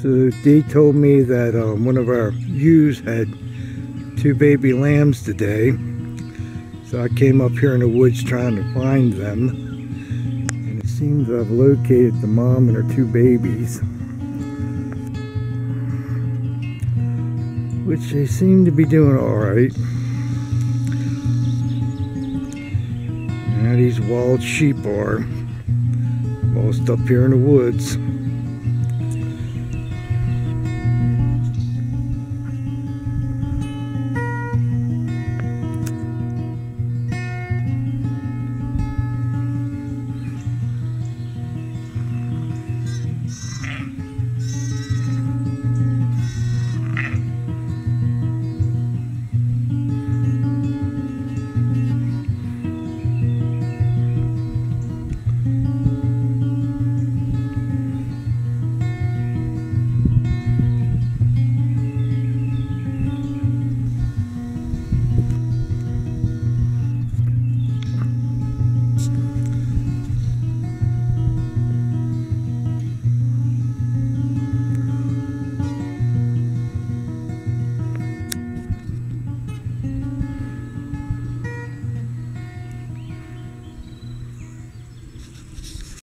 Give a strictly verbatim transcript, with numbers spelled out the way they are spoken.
So they told me that um, one of our ewes had two baby lambs today. So I came up here in the woods trying to find them. And it seems I've located the mom and her two babies, which they seem to be doing alright. Now these wild sheep are most up here in the woods.